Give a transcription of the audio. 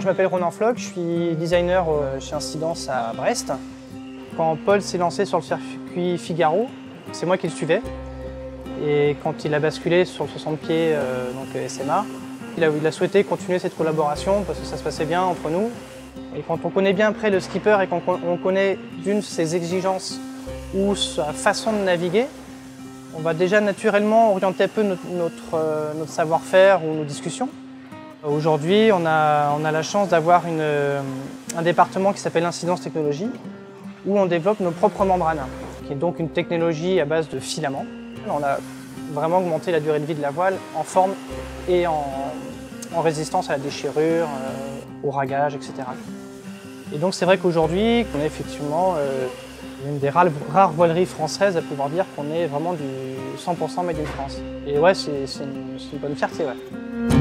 m'appelle Ronan Floch, je suis designer chez Incidence à Brest. Quand Paul s'est lancé sur le circuit Figaro, c'est moi qui le suivais. Et quand il a basculé sur le 60 pieds, donc SMA, il a souhaité continuer cette collaboration parce que ça se passait bien entre nous. Et quand on connaît bien après le skipper et qu'on connaît d'une ses exigences ou sa façon de naviguer, on va déjà naturellement orienter un peu notre savoir-faire ou nos discussions. Aujourd'hui, on a la chance d'avoir un département qui s'appelle Incidence Technologie, où on développe nos propres membranes, qui est donc une technologie à base de filaments. On a vraiment augmenté la durée de vie de la voile en forme et en résistance à la déchirure, au ragage, etc. Et donc c'est vrai qu'aujourd'hui, on est effectivement une des rares voileries françaises à pouvoir dire qu'on est vraiment du 100% made in France. Et ouais, c'est une bonne fierté, ouais.